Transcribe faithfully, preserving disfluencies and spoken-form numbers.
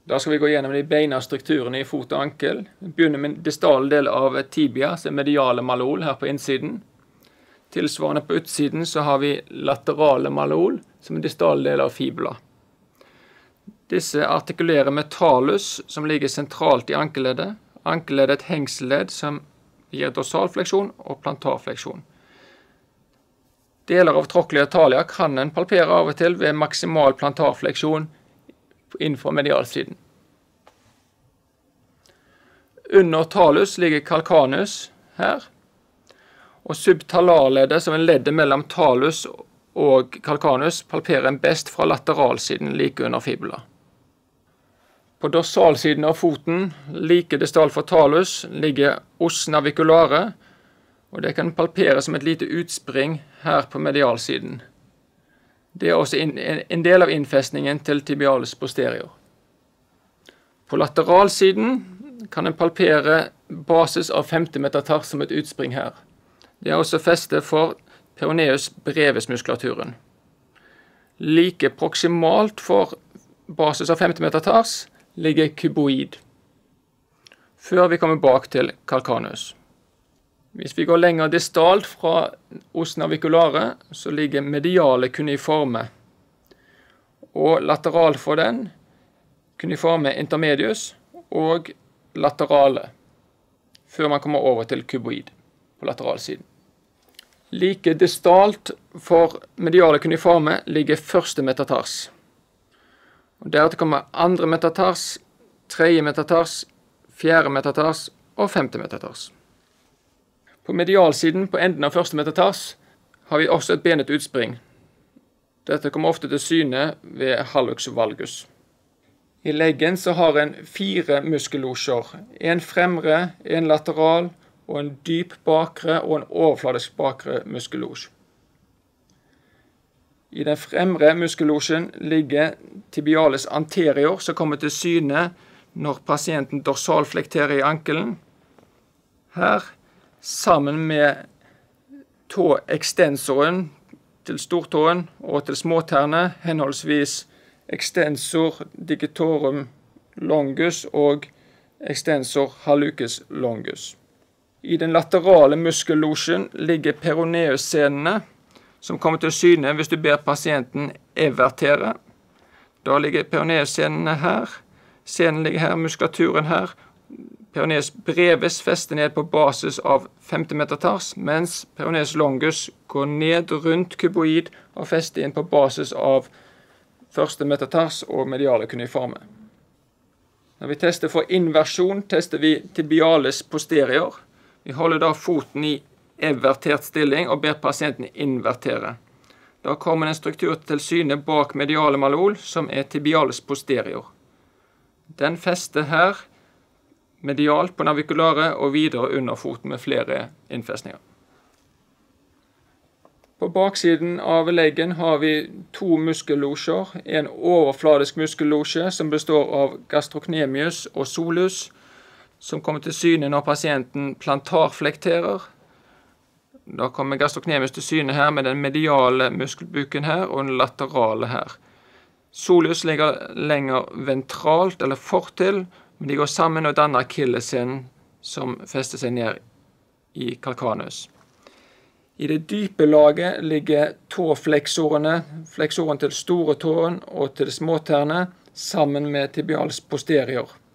Da skal vi gå gjennom de beina strukturene i fot og ankel. Vi begynner med distal del av tibia, som er mediale malleol her på innsiden. Tilsvarende på utsiden så har vi laterale malleol, som er distal del av fibula. Disse artikulerer med talus, som ligger sentralt i ankelleddet. Ankelleddet er et hengseledd som gir dorsalfleksjon og plantarfleksjon. Deler av trochlea talia kan en palpere av og til ved maksimal plantarfleksjon innenfor medialsiden. Under talus ligger calcaneus her, og subtalarleddet, som er leddet mellom talus og calcaneus, palperer en best fra lateralsiden like under fibula. På dorsalsiden av foten, like distal for talus, ligger os naviculare, og det kan palpere som et lite utspring her på medialsiden. Det er også en del av innfestningen til tibialis posterior. På lateralsiden kan en palpere basis av femte metatars som et utspring her. Det er også feste for peroneus brevis-muskulaturen. Like proximalt for basis av femte metatars ligger kuboid, før vi kommer bak til calcaneus. Hvis vi går lenger distalt fra os naviculare, så ligger mediale cuneiforme, og lateral for den, cuneiforme intermedius og laterale, før man kommer over til kuboid på lateralsiden. Like distalt for mediale cuneiforme ligger første metatars. Og deretter kommer andre metatars, tredje metatars, fjerde metatars og femte metatars. På medialsiden på enden av første metatars har vi også et benet utspring. Dette kommer ofte til syne ved hallux valgus. I leggen så har en fire muskellosjer, en fremre, en lateral og en dyp bakre og en overfladisk bakre muskellosj. I den fremre muskellosjen ligger tibialis anterior, som kommer til syne når pasienten dorsalflekterer i ankelen. Her, sammen med tåekstensoren til stortåen og til småtærne, henholdsvis extensor digitorum longus og extensor hallucis longus. I den laterale muskellosjen ligger peroneussenene, som kommer til syne hvis du ber pasienten evertere. Da ligger peroneussenene her, senen ligger her, muskulaturen her. Peroneus brevis fester ned på basis av femte metatars, mens peroneus longus går ned rundt kuboid og fester inn på basis av første metatars og mediale cuneiforme. Når vi tester for inversjon, tester vi tibialis posterior. Vi holder da foten i evertert stilling og ber pasienten invertere. Da kommer en struktur til syne bak mediale malleol, som er tibialis posterior. Den fester her medialt på naviculare og videre under foten med flere innfestninger. På baksiden av leggen har vi to muskellosjer, en overfladisk muskellosje som består av gastrocnemius og solus, som kommer til syne når pasienten plantarflekterer. Da kommer gastrocnemius til syne her med den mediale muskelbuken her og den laterale her. Solus ligger lenger ventralt eller fortil, men de går sammen og danner akillessenen som fester seg ned i calcaneus. I det dype laget ligger tåfleksorene, fleksoren til store tåen og til småtærne, sammen med tibialis posterior.